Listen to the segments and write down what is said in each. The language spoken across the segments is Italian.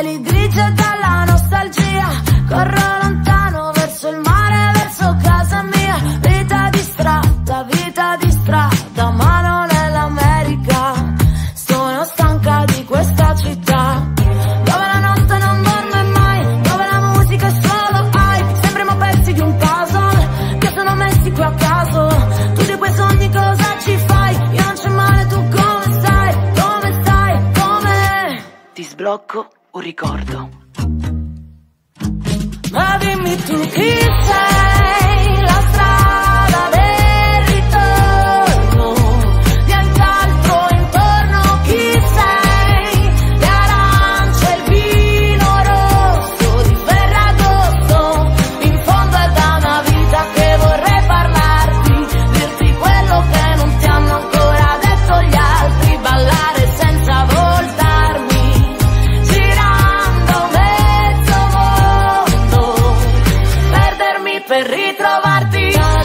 cieli grigi e dalla nostalgia corro lontano verso il mare, verso casa mia. Vita di strada, ma non è l'America. Sono stanca di questa città dove la notte non dorme mai, dove la musica è solo hype. Sembriamo pezzi di un puzzle che sono messi qui a caso. Tu di quei sogni cosa ci fai? Io non c'è male, tu come stai? Come stai? Come? Ti sblocco un ricordo. Ma dimmi tu chi sei, la strada del ritorno, nient'altro intorno, chi sei, le arance, il vino rosso di Ferragosto, in fondo è da una vita che vorrei parlarti, dirti quello che non ti hanno ancora detto gli altri, ballare senza voltarmi, girando mezzo mondo, perdermi per ritrovarti.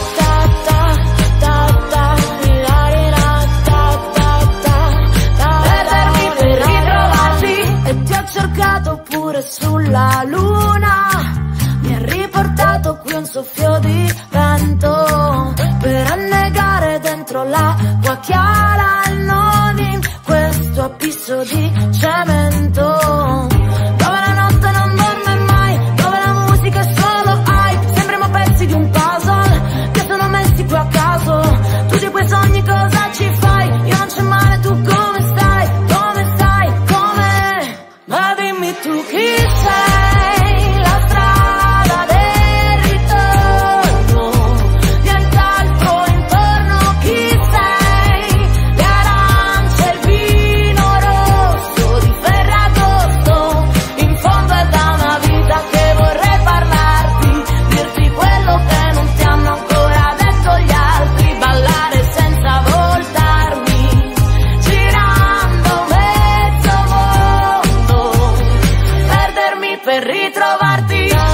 Perdermi per ritrovarti. E ti ho cercato pure sulla luna, mi ha riportato qui un soffio di vento per annegare dentro l'acqua chiara e non in questo abisso di cemento dove la notte non dorme mai, dove la musica è solo hype. Sembriamo pezzi di un puzzle che sono messi qui a caso. Tu di quei sogni cosa ci fai? Io non c'è male, tu come stai? Come stai? Come? Ma dimmi tu chi sei, la strada del ritorno, nient'altro intorno, chi sei, le arance, il vino rosso di Ferragosto, in fondo è da una vita che vorrei parlarti, dirti quello che non ti hanno ancora detto gli altri, ballare senza voltarmi, girando mezzo mondo, perdermi per ritrovarti.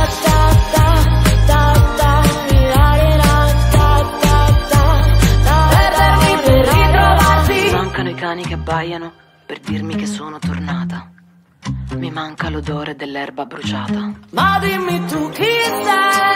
Perdermi per ritrovarti. Mancano i cani che abbaiano per dirmi che sono tornata. Mi manca l'odore dell'erba bruciata. Ma dimmi tu chi sei.